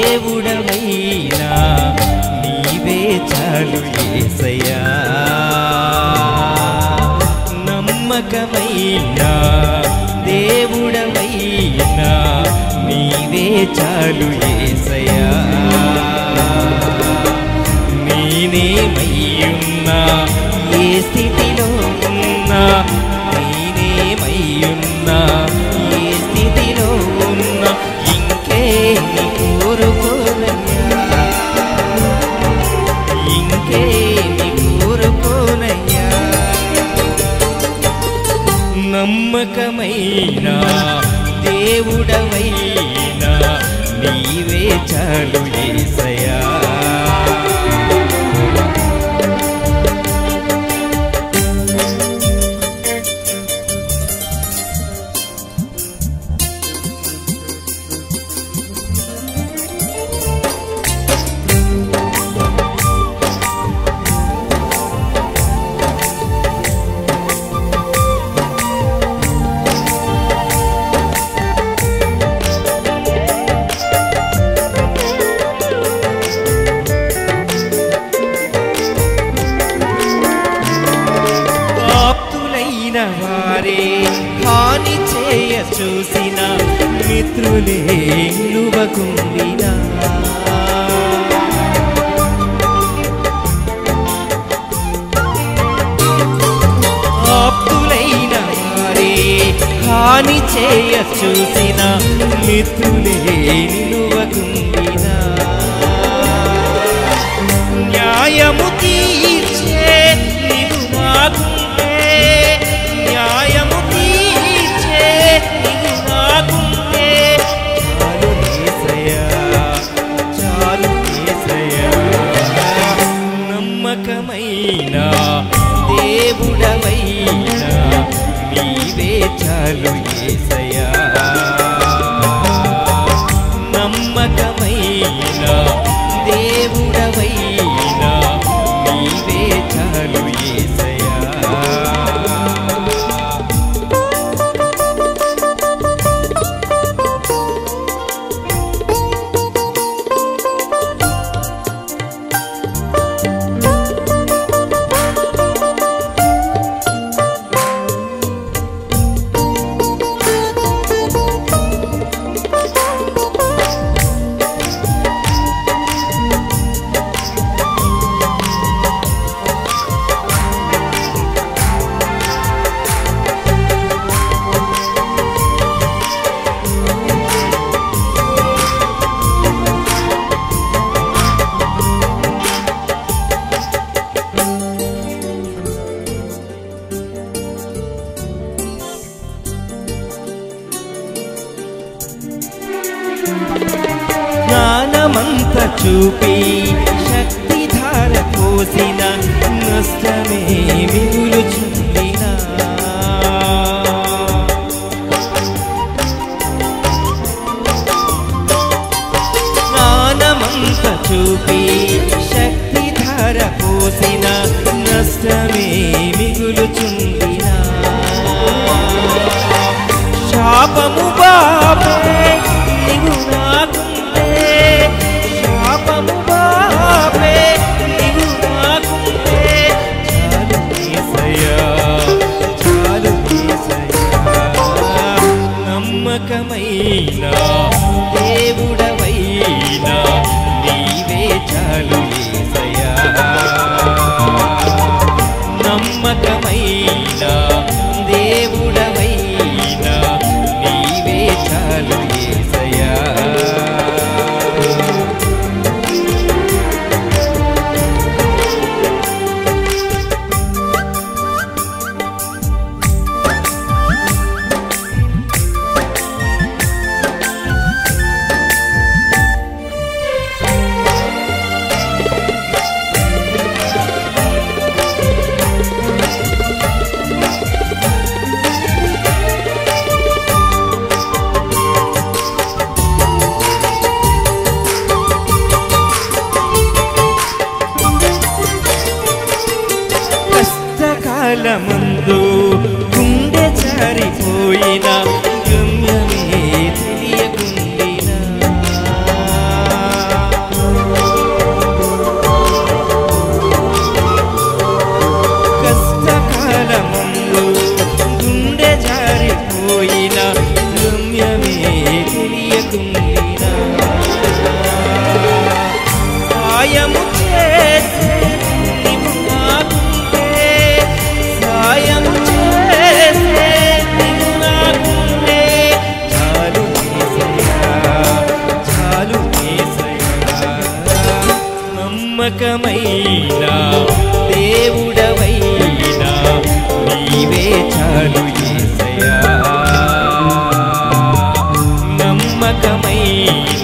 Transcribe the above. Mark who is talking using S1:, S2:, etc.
S1: దేవుడవైనా నీవే చాలు యేసయ్యా నమ్మకమైన దేవుడవైనా నీవే చాలు యేసయ్యా నేనేమయ్యున్నా ఏ స్థితిలో ఉన్నా నేనేమయ్యున్నా ఏ స్థితిలో ఉన్నా ఇంకేమి కోరుకోనయ్యా ఇంకేమి కోరుకోనయ్యా నమ్మకమైన దేవుడవైనా నీవే చాలు యేసయ్యా వారే హాని చేయ చూసిన మిత్రులే నిలువకుండినా ఆప్తులైన వారే హాని చేయ చూసిన మిత్రులే నిలువకుండినా న్యాయము తీర్చే నీవు నాకుంటే న్యాయము తీర్చే నీవు నాకుంటే చాలు యేసయ్యా చాలు యేసయ్యా నమ్మకమైన దేవుడవైనా నీవే చాలు యేసయ్యా నమ్మకమైన దేవుడవైనా నీవే చాలు యేసయ్యా జ్ఞానమంత చూపి శక్తిధార పోసిన నష్టమే మిగులుచుండినా జ్ఞానమంత చూపి శక్తిధార పోసిన నష్టమే మిగులుచుండినా శాపము బాపే నీవు నాకుంటే శాపము బాపే నీవు నాకుంటే చాలు యేసయ్యా చాలు యేసయ్యా నమ్మకమైన దేవుడవైనా నీవే చాలు సాయము చేసే నీవు నాకుంటే సాయము చేసే నీవు నాకుంటే చాలు యేసయ్యా చాలు యేసయ్యా నమ్మకమైన దేవుడవైనా నీవే చాలు యేసయ్యా నమ్మకమైన